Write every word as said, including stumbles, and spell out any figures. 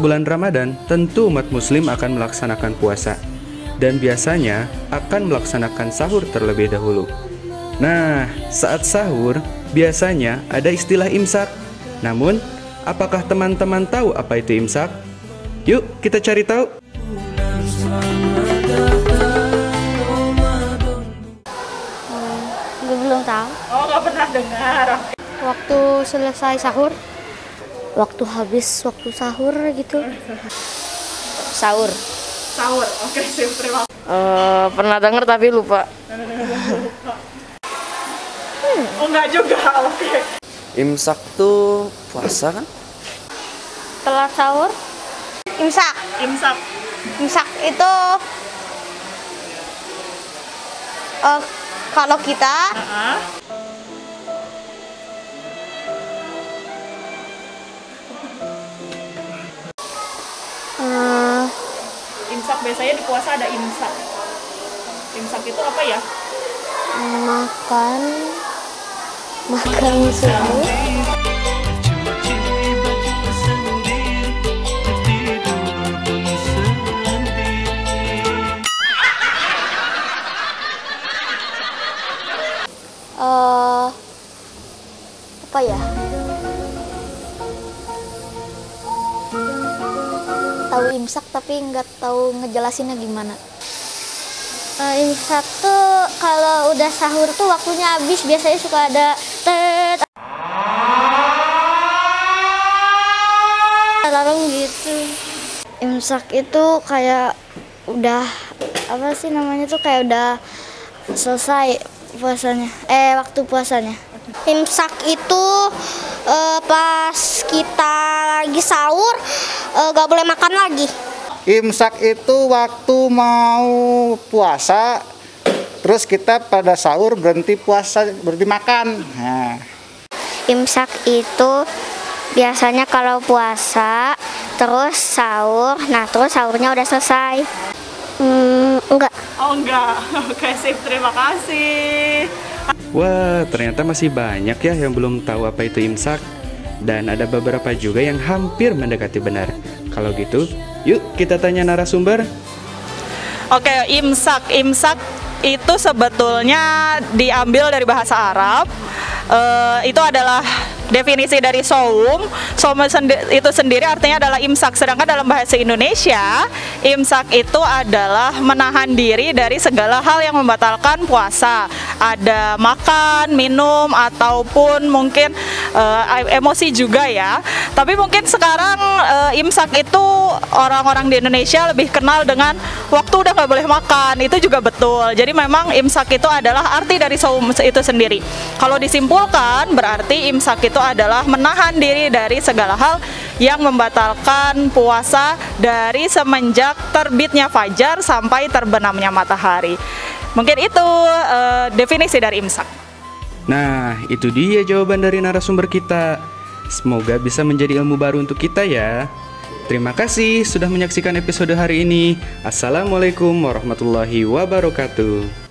bulan Ramadan, tentu umat muslim akan melaksanakan puasa dan biasanya akan melaksanakan sahur terlebih dahulu. Nah, saat sahur biasanya ada istilah imsak. Namun, apakah teman-teman tahu apa itu imsak? Yuk, kita cari tahu. Hmm, gue belum tahu. Oh, nggak pernah dengar. Waktu selesai sahur, waktu habis waktu sahur gitu. Sahur. Sahur, oke sih, terima kasih. Uh, pernah dengar tapi lupa. hmm. Oh, enggak juga, oke. Imsak tuh puasa kan? Setelah sahur, imsak. Imsak. Imsak itu uh, kalau kita uh-huh. uh, Imsak biasanya di puasa ada imsak. Imsak itu apa ya? Makan makan subuh. Uh, apa ya? Tahu imsak tapi nggak tahu ngejelasinnya gimana. Uh, imsak tuh kalau udah sahur tuh waktunya habis, biasanya suka ada tet alarm gitu. Imsak itu kayak udah apa sih namanya tuh kayak udah selesai puasanya, eh waktu puasanya. Imsak itu uh, pas kita lagi sahur nggak uh, boleh makan lagi. Imsak itu waktu mau puasa, terus kita pada sahur berhenti puasa, berhenti makan. Nah. Imsak itu biasanya kalau puasa, terus sahur, nah terus sahurnya udah selesai. Hmm, enggak. Oh enggak, oke sip, terima kasih. Wah, ternyata masih banyak ya yang belum tahu apa itu imsak. Dan ada beberapa juga yang hampir mendekati benar. Kalau gitu, yuk kita tanya narasumber. Oke, imsak. Imsak itu sebetulnya diambil dari bahasa Arab. Uh, itu adalah definisi dari saum. Saum sendi- itu sendiri artinya adalah imsak. Sedangkan dalam bahasa Indonesia, imsak itu adalah menahan diri dari segala hal yang membatalkan puasa. Ada makan, minum, ataupun mungkin uh, emosi juga ya. Tapi mungkin sekarang uh, imsak itu orang-orang di Indonesia lebih kenal dengan waktu udah nggak boleh makan. Itu juga betul. Jadi memang imsak itu adalah arti dari saum itu sendiri. Kalau disimpulkan, berarti imsak itu adalah menahan diri dari segala hal yang membatalkan puasa dari semenjak terbitnya fajar sampai terbenamnya matahari. Mungkin itu uh, definisi dari imsak. Nah, itu dia jawaban dari narasumber kita. Semoga bisa menjadi ilmu baru untuk kita ya. Terima kasih sudah menyaksikan episode hari ini. Assalamualaikum warahmatullahi wabarakatuh.